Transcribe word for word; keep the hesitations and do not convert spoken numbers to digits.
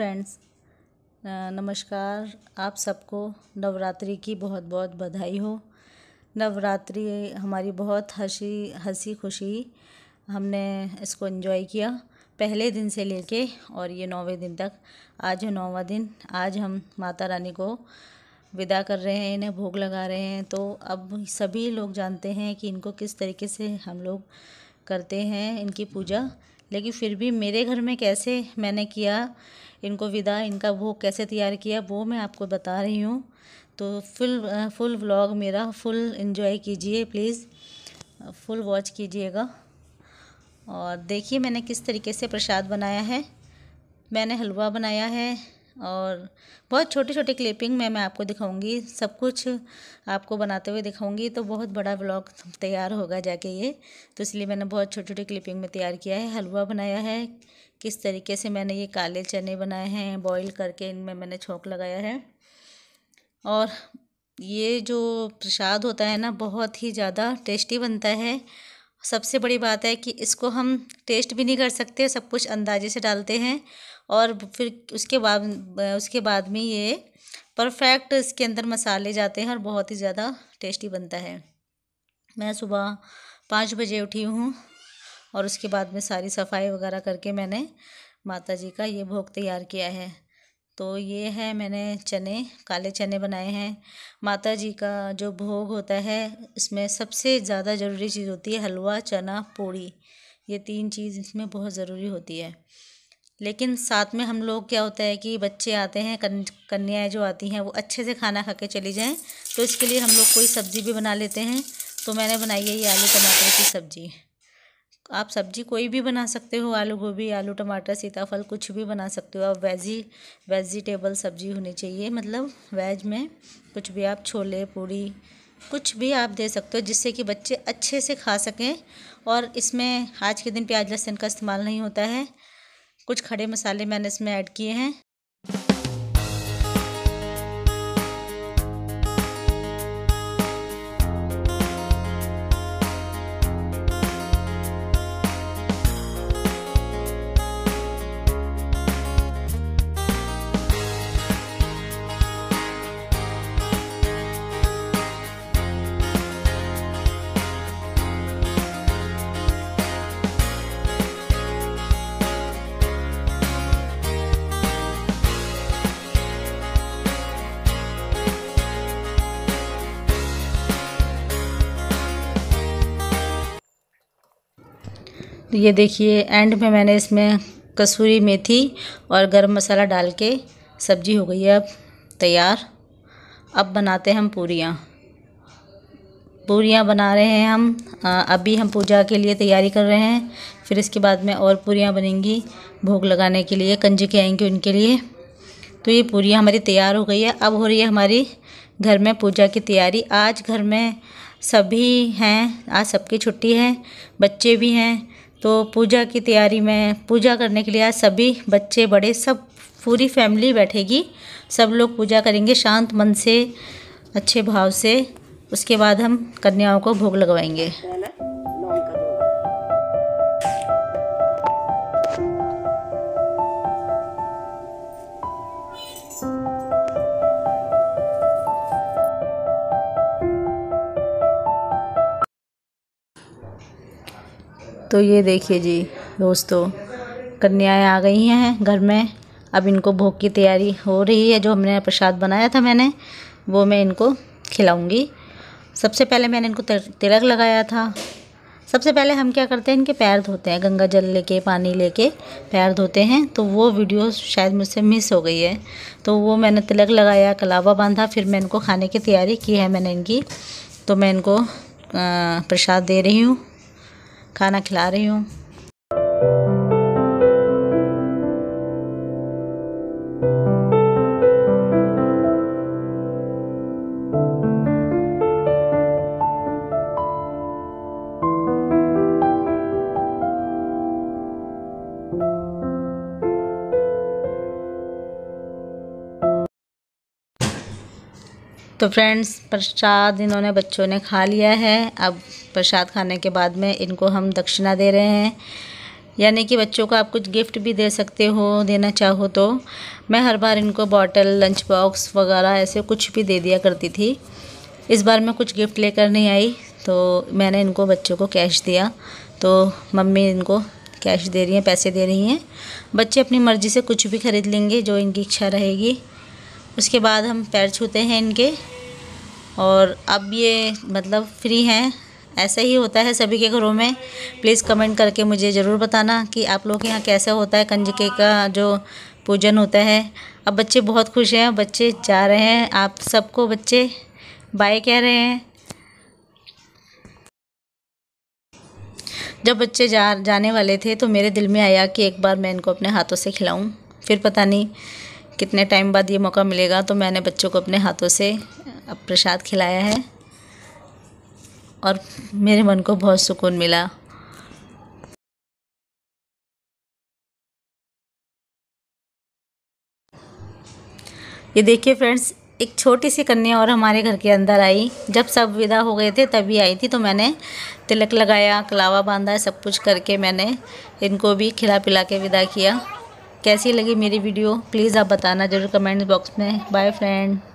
Friends, नमस्कार। आप सबको नवरात्रि की बहुत बहुत बधाई हो। नवरात्रि हमारी बहुत हंसी हंसी खुशी हमने इसको एंजॉय किया पहले दिन से लेके और ये नौवें दिन तक। आज है नौवां दिन। आज हम माता रानी को विदा कर रहे हैं, इन्हें भोग लगा रहे हैं। तो अब सभी लोग जानते हैं कि इनको किस तरीके से हम लोग करते हैं इनकी पूजा, लेकिन फिर भी मेरे घर में कैसे मैंने किया इनको विदा, इनका भोग कैसे तैयार किया वो मैं आपको बता रही हूँ। तो फुल फुल व्लॉग मेरा फुल एंजॉय कीजिए, प्लीज़ फुल वॉच कीजिएगा। और देखिए मैंने किस तरीके से प्रसाद बनाया है। मैंने हलवा बनाया है और बहुत छोटी छोटी क्लिपिंग में मैं आपको दिखाऊंगी, सब कुछ आपको बनाते हुए दिखाऊंगी। तो बहुत बड़ा व्लॉग तैयार होगा जाके ये, तो इसलिए मैंने बहुत छोटी छोटी क्लिपिंग में तैयार किया है। हलवा बनाया है, किस तरीके से मैंने ये काले चने बनाए हैं बॉईल करके, इनमें मैंने छोंक लगाया है। और ये जो प्रसाद होता है ना, बहुत ही ज़्यादा टेस्टी बनता है। सबसे बड़ी बात है कि इसको हम टेस्ट भी नहीं कर सकते, सब कुछ अंदाजे से डालते हैं और फिर उसके बाद उसके बाद में ये परफेक्ट इसके अंदर मसाले जाते हैं और बहुत ही ज़्यादा टेस्टी बनता है। मैं सुबह पाँच बजे उठी हूँ और उसके बाद में सारी सफाई वगैरह करके मैंने माता जी का ये भोग तैयार किया है। तो ये है, मैंने चने काले चने बनाए हैं। माता जी का जो भोग होता है इसमें सबसे ज़्यादा ज़रूरी चीज़ होती है हलवा, चना, पूड़ी। ये तीन चीज़ इसमें बहुत ज़रूरी होती है। लेकिन साथ में हम लोग क्या होता है कि बच्चे आते हैं, कन, कन्याएँ जो आती हैं वो अच्छे से खाना खा के चली जाएँ, तो इसके लिए हम लोग कोई सब्ज़ी भी बना लेते हैं। तो मैंने बनाई है ये आलू टमाटर की सब्ज़ी। आप सब्ज़ी कोई भी बना सकते हो, आलू गोभी, आलू टमाटर, सीताफल, कुछ भी बना सकते हो आप। वेजी वेजिटेबल सब्ज़ी होनी चाहिए, मतलब वेज में कुछ भी आप, छोले, पूड़ी, कुछ भी आप दे सकते हो जिससे कि बच्चे अच्छे से खा सकें। और इसमें आज के दिन प्याज लहसुन का इस्तेमाल नहीं होता है। कुछ खड़े मसाले मैंने इसमें ऐड किए हैं। तो ये देखिए एंड में मैंने इसमें कसूरी मेथी और गरम मसाला डाल के सब्जी हो गई है अब तैयार। अब बनाते हैं हम पूरियाँ पूरियाँ बना रहे हैं हम। अभी हम पूजा के लिए तैयारी कर रहे हैं, फिर इसके बाद में और पूरियाँ बनेंगी भोग लगाने के लिए, कंजके आएंगे उनके लिए। तो ये पूरियाँ हमारी तैयार हो गई है। अब हो रही है हमारी घर में पूजा की तैयारी। आज घर में सभी हैं, आज सबकी छुट्टी है, बच्चे भी हैं। तो पूजा की तैयारी में, पूजा करने के लिए आज सभी बच्चे बड़े सब पूरी फैमिली बैठेगी। सब लोग पूजा करेंगे शांत मन से, अच्छे भाव से। उसके बाद हम कन्याओं को भोग लगवाएंगे। तो ये देखिए जी दोस्तों, कन्याएं आ गई हैं घर में। अब इनको भोग की तैयारी हो रही है। जो हमने प्रसाद बनाया था मैंने, वो मैं इनको खिलाऊंगी। सबसे पहले मैंने इनको तिलक लगाया था। सबसे पहले हम क्या करते हैं, इनके पैर धोते हैं, गंगा जल लेके, पानी लेके पैर धोते हैं। तो वो वीडियो शायद मुझसे मिस हो गई है। तो वो मैंने तिलक लगाया, कलावा बांधा, फिर मैं इनको खाने की तैयारी की है मैंने इनकी। तो मैं इनको प्रसाद दे रही हूँ, खाना खिला रही हूँ। तो फ्रेंड्स, प्रसाद इन्होंने बच्चों ने खा लिया है। अब प्रसाद खाने के बाद में इनको हम दक्षिणा दे रहे हैं। यानी कि बच्चों को आप कुछ गिफ्ट भी दे सकते हो, देना चाहो तो। मैं हर बार इनको बॉटल, लंच बॉक्स वगैरह ऐसे कुछ भी दे दिया करती थी। इस बार मैं कुछ गिफ्ट लेकर नहीं आई, तो मैंने इनको बच्चों को कैश दिया। तो मम्मी इनको कैश दे रही हैं, पैसे दे रही हैं। बच्चे अपनी मर्ज़ी से कुछ भी ख़रीद लेंगे जो इनकी इच्छा रहेगी। उसके बाद हम पैर छूते हैं इनके, और अब ये मतलब फ्री हैं। ऐसा ही होता है सभी के घरों में। प्लीज़ कमेंट करके मुझे ज़रूर बताना कि आप लोग के यहाँ कैसा होता है कंजके का जो पूजन होता है। अब बच्चे बहुत खुश हैं, बच्चे जा रहे हैं। आप सबको बच्चे बाय कह रहे हैं। जब बच्चे जा जाने वाले थे तो मेरे दिल में आया कि एक बार मैं इनको अपने हाथों से खिलाऊं। फिर पता नहीं कितने टाइम बाद ये मौका मिलेगा, तो मैंने बच्चों को अपने हाथों से प्रसाद खिलाया है और मेरे मन को बहुत सुकून मिला। ये देखिए फ्रेंड्स, एक छोटी सी कन्या और हमारे घर के अंदर आई। जब सब विदा हो गए थे तभी आई थी, तो मैंने तिलक लगाया, कलावा बांधा, सब कुछ करके मैंने इनको भी खिला पिला के विदा किया। कैसी लगी मेरी वीडियो प्लीज़ आप बताना ज़रूर कमेंट बॉक्स में। Bye friend.